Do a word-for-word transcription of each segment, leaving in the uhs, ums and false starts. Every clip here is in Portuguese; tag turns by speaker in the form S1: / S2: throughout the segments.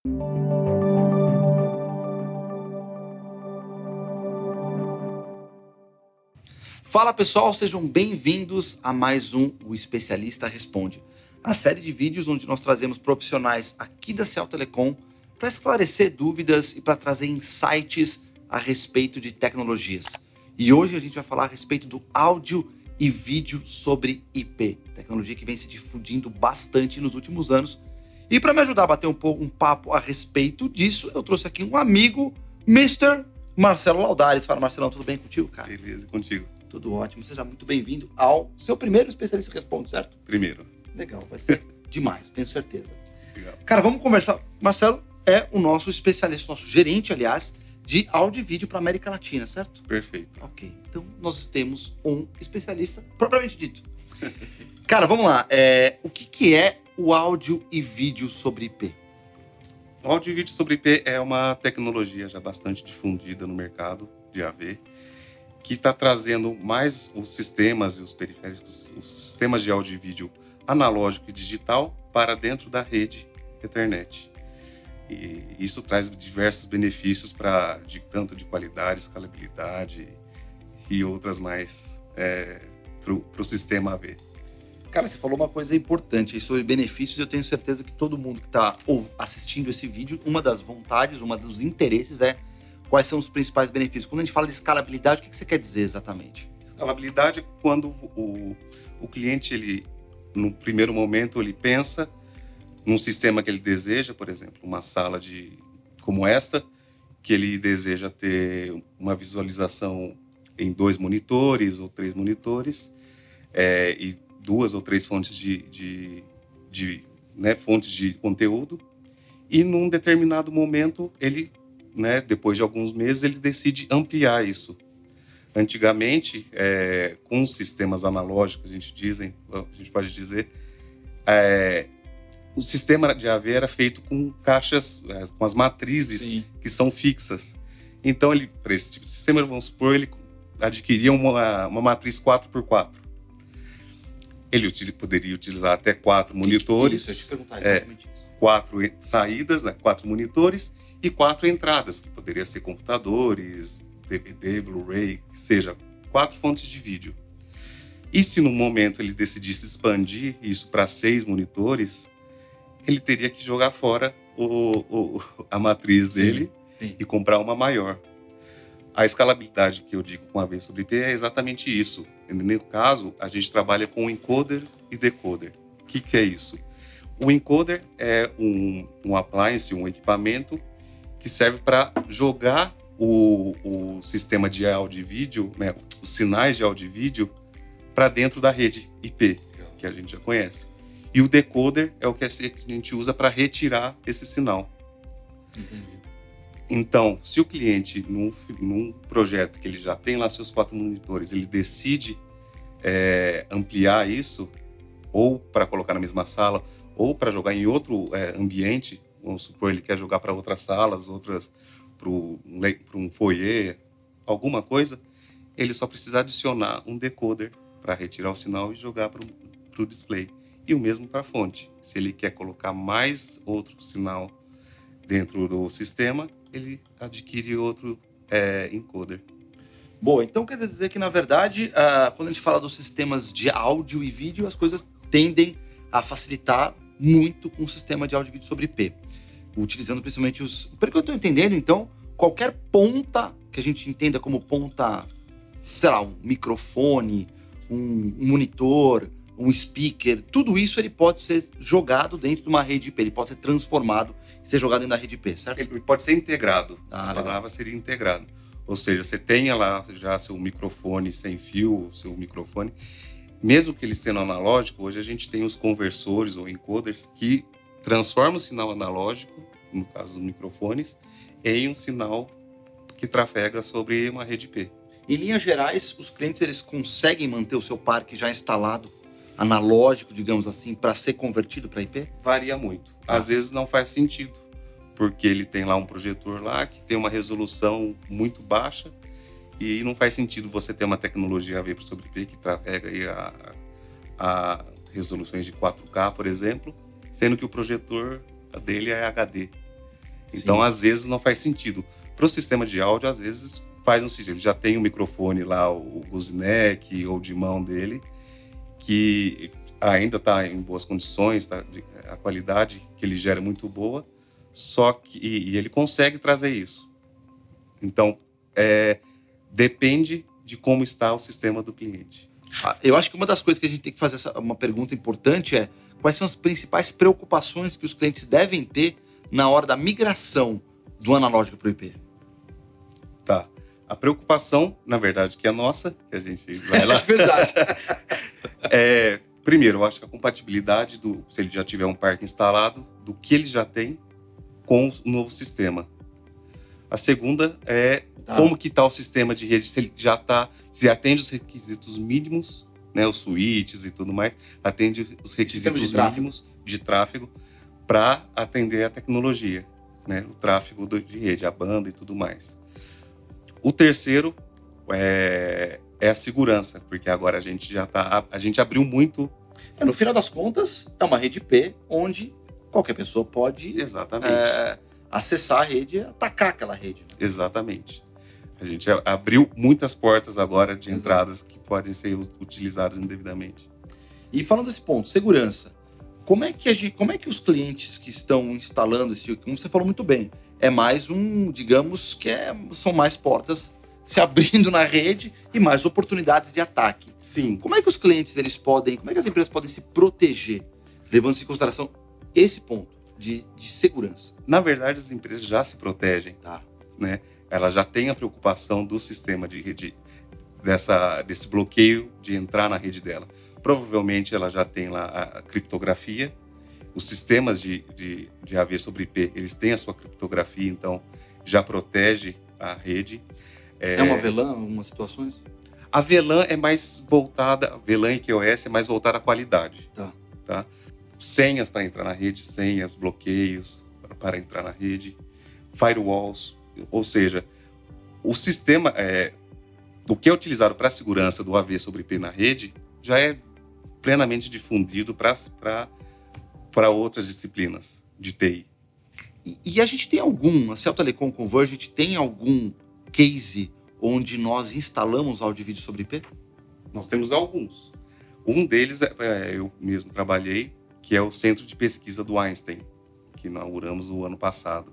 S1: Fala pessoal, sejam bem-vindos a mais um O Especialista Responde, a série de vídeos onde nós trazemos profissionais aqui da Ciel Telecom para esclarecer dúvidas e para trazer insights a respeito de tecnologias. E hoje a gente vai falar a respeito do áudio e vídeo sobre I P, tecnologia que vem se difundindo bastante nos últimos anos. E para me ajudar a bater um, pouco, um papo a respeito disso, eu trouxe aqui um amigo, mister Marcelo Laudares. Fala, Marcelão, tudo bem contigo, cara?
S2: Beleza, contigo.
S1: Tudo ótimo. Seja muito bem-vindo ao seu primeiro Especialista Responde, certo?
S2: Primeiro.
S1: Legal, vai ser demais, tenho certeza.
S2: Legal.
S1: Cara, vamos conversar. Marcelo é o nosso especialista, nosso gerente, aliás, de áudio e vídeo para a América Latina, certo?
S2: Perfeito.
S1: Ok, então nós temos um especialista propriamente dito. Cara, vamos lá. É, o que, que é o áudio e vídeo sobre I P?
S2: O áudio e vídeo sobre I P é uma tecnologia já bastante difundida no mercado de A V, que está trazendo mais os sistemas e os periféricos, os sistemas de áudio e vídeo analógico e digital para dentro da rede Ethernet. E isso traz diversos benefícios para de tanto de qualidade, escalabilidade e outras mais é, para o sistema A V.
S1: Cara, você falou uma coisa importante aí sobre benefícios. Eu tenho certeza que todo mundo que está assistindo esse vídeo, uma das vontades, uma dos interesses é quais são os principais benefícios. Quando a gente fala de escalabilidade, o que você quer dizer exatamente?
S2: Escalabilidade é quando o, o cliente, ele, no primeiro momento, ele pensa num sistema que ele deseja, por exemplo, uma sala de, como esta, que ele deseja ter uma visualização em dois monitores ou três monitores, é, e duas ou três fontes de, de, de né, fontes de conteúdo, e num determinado momento, ele, né, depois de alguns meses, ele decide ampliar isso. Antigamente, é, com os sistemas analógicos, a gente, dizem, a gente pode dizer, é, o sistema de A V era feito com caixas, com as matrizes Sim. que são fixas. Então, ele, para esse tipo de sistema, vamos supor, ele adquiria uma, uma matriz quatro por quatro. Ele util, poderia utilizar até quatro que monitores,
S1: que é isso? Eu te perguntar exatamente
S2: é,
S1: isso.
S2: quatro saídas, né, quatro monitores e quatro entradas, que poderia ser computadores, D V D, Blu-ray, seja, quatro fontes de vídeo. E se no momento ele decidisse expandir isso para seis monitores, ele teria que jogar fora o, o, a matriz sim, dele sim. e comprar uma maior. A escalabilidade que eu digo com a V sobre I P é exatamente isso. No caso, a gente trabalha com encoder e decoder. O que, que é isso? O encoder é um, um appliance, um equipamento que serve para jogar o, o sistema de áudio e vídeo, né, os sinais de áudio e vídeo, para dentro da rede I P, que a gente já conhece. E o decoder é o que a gente usa para retirar esse sinal.
S1: Entendi.
S2: Então, se o cliente, num, num projeto que ele já tem lá seus quatro monitores, ele decide é, ampliar isso, ou para colocar na mesma sala, ou para jogar em outro é, ambiente, vamos supor, ele quer jogar para outras salas, outras para um foyer, alguma coisa, ele só precisa adicionar um decoder para retirar o sinal e jogar para o display. E o mesmo para a fonte. Se ele quer colocar mais outro sinal dentro do sistema, ele adquire outro é, encoder.
S1: Boa, então quer dizer que, na verdade, uh, quando a gente fala dos sistemas de áudio e vídeo, as coisas tendem a facilitar muito com o sistema de áudio e vídeo sobre I P. Utilizando principalmente os... Pelo que eu estou entendendo, então, qualquer ponta que a gente entenda como ponta, sei lá, um microfone, um, um monitor, um speaker, tudo isso ele pode ser jogado dentro de uma rede I P, ele pode ser transformado e ser jogado dentro da rede I P, certo?
S2: Ele pode ser integrado,
S1: ah,
S2: a palavra seria integrado. Ou seja, você tenha lá já seu microfone sem fio, seu microfone, mesmo que ele sendo analógico, hoje a gente tem os conversores ou encoders que transformam o sinal analógico, no caso dos microfones, em um sinal que trafega sobre uma rede I P.
S1: Em linhas gerais, os clientes eles conseguem manter o seu parque já instalado analógico, digamos assim, para ser convertido para I P?
S2: Varia muito. Às ah. vezes não faz sentido, porque ele tem lá um projetor lá que tem uma resolução muito baixa e não faz sentido você ter uma tecnologia A V sobre I P que trafega aí a, a resoluções de quatro K, por exemplo, sendo que o projetor dele é H D. Então,
S1: Sim.
S2: às vezes, não faz sentido. Para o sistema de áudio, às vezes, faz um sentido. Ele já tem o microfone lá, o Gooseneck ou de mão dele, que ainda está em boas condições, tá, a qualidade que ele gera é muito boa, só que e, e ele consegue trazer isso. Então, é, depende de como está o sistema do cliente.
S1: Eu acho que uma das coisas que a gente tem que fazer, essa, uma pergunta importante é quais são as principais preocupações que os clientes devem ter na hora da migração do analógico para o I P?
S2: Tá. A preocupação, na verdade, que é nossa, que a gente vai lá.
S1: É verdade.
S2: é, primeiro, eu acho que a compatibilidade, do, se ele já tiver um parque instalado, do que ele já tem com o novo sistema. A segunda é tá. como que está o sistema de rede, se ele já está, se atende os requisitos mínimos, né, os switches e tudo mais, atende os requisitos de mínimos de tráfego para atender a tecnologia, né, o tráfego de rede, a banda e tudo mais. O terceiro é, é a segurança, porque agora a gente já está, a gente abriu muito.
S1: É, no final das contas, é uma rede I P onde qualquer pessoa pode
S2: Exatamente.
S1: É, acessar a rede e atacar aquela rede. Né?
S2: Exatamente. A gente abriu muitas portas agora de Exato. entradas que podem ser utilizadas indevidamente.
S1: E falando desse ponto, segurança, como é que, a gente, como é que os clientes que estão instalando esse, como você falou muito bem, é mais um, digamos, que é, são mais portas se abrindo na rede e mais oportunidades de ataque.
S2: Sim.
S1: Como é que os clientes, eles podem, como é que as empresas podem se proteger, levando em consideração esse ponto de, de segurança?
S2: Na verdade, as empresas já se protegem,
S1: tá.
S2: né? Ela já tem a preocupação do sistema de rede, dessa, desse bloqueio de entrar na rede dela. Provavelmente ela já tem lá a criptografia, os sistemas de, de, de A V sobre I P, eles têm a sua criptografia, então já protege a rede.
S1: É, é uma V LAN em algumas situações?
S2: A V LAN é mais voltada, a V LAN e Q o S é mais voltada à qualidade.
S1: Tá.
S2: Tá? Senhas para entrar na rede, senhas, bloqueios para entrar na rede, firewalls, ou seja, o sistema, é, o que é utilizado para a segurança do A V sobre I P na rede já é plenamente difundido para outras disciplinas de T I.
S1: E, e a gente tem algum, a Cell Telecom Convergent tem algum case onde nós instalamos áudio e vídeo sobre I P?
S2: Nós temos alguns. Um deles, é, eu mesmo trabalhei, que é o Centro de Pesquisa do Einstein, que inauguramos o ano passado.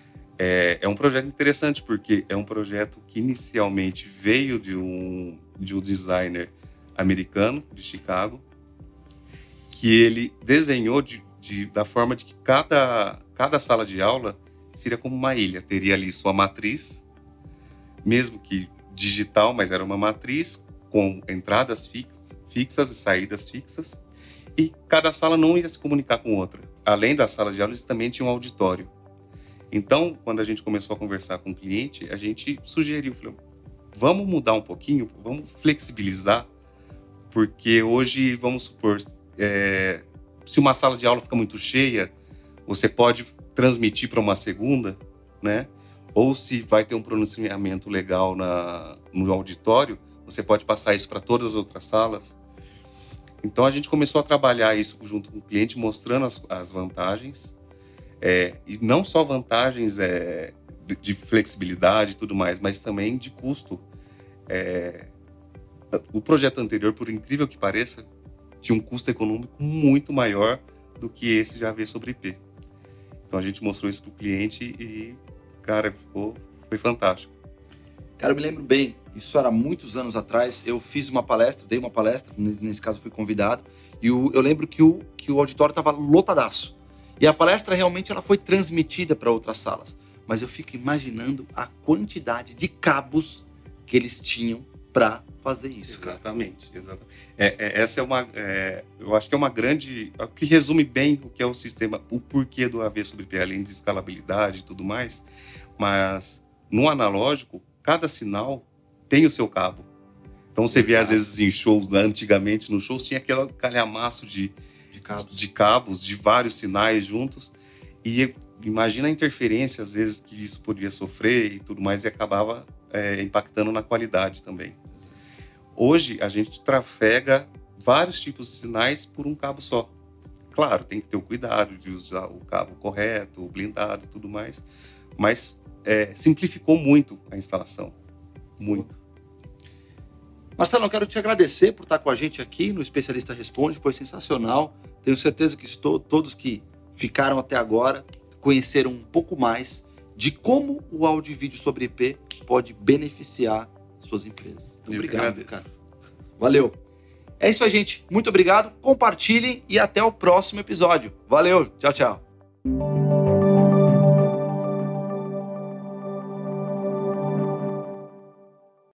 S2: É, é um projeto interessante, porque é um projeto que inicialmente veio de um, de um designer americano, de Chicago, que ele desenhou de, de, da forma de que cada, cada sala de aula seria como uma ilha. Teria ali sua matriz, mesmo que digital, mas era uma matriz com entradas fix, fixas e saídas fixas, e cada sala não ia se comunicar com outra. Além da sala de aula, eles também tinham um auditório. Então, quando a gente começou a conversar com o cliente, a gente sugeriu, falou, vamos mudar um pouquinho, vamos flexibilizar, porque hoje, vamos supor, é, se uma sala de aula fica muito cheia, você pode transmitir para uma segunda, né? Ou se vai ter um pronunciamento legal na, no auditório, você pode passar isso para todas as outras salas. Então, a gente começou a trabalhar isso junto com o cliente, mostrando as, as vantagens. É, e não só vantagens é, de, de flexibilidade e tudo mais, mas também de custo. É, o projeto anterior, por incrível que pareça, tinha um custo econômico muito maior do que esse de A V sobre I P. Então a gente mostrou isso para o cliente e, cara, ficou, foi fantástico.
S1: Cara, eu me lembro bem, isso era muitos anos atrás, eu fiz uma palestra, dei uma palestra, nesse caso fui convidado, e o, eu lembro que o, que o auditório estava lotadaço. E a palestra realmente ela foi transmitida para outras salas. Mas eu fico imaginando a quantidade de cabos que eles tinham para fazer isso.
S2: Exatamente, cara. exatamente. É, é, essa é uma, é, eu acho que é uma grande, o que resume bem o que é o sistema, o porquê do A V sobre I P, além de escalabilidade e tudo mais. Mas no analógico, cada sinal tem o seu cabo. Então você Exato. vê às vezes em shows, antigamente no show tinha aquele calhamaço de
S1: De cabos.
S2: de cabos, de vários sinais juntos, e imagina a interferência às vezes que isso podia sofrer e tudo mais, e acabava é, impactando na qualidade também. Hoje a gente trafega vários tipos de sinais por um cabo só. Claro, tem que ter o cuidado de usar o cabo correto, o blindado e tudo mais, mas é, simplificou muito a instalação, muito.
S1: Marcelo, eu quero te agradecer por estar com a gente aqui no Especialista Responde, foi sensacional. Tenho certeza que estou, todos que ficaram até agora conheceram um pouco mais de como o áudio e vídeo sobre I P pode beneficiar suas empresas. Então, obrigado, cara. Valeu. É isso aí, gente. Muito obrigado. Compartilhem e até o próximo episódio. Valeu. Tchau, tchau.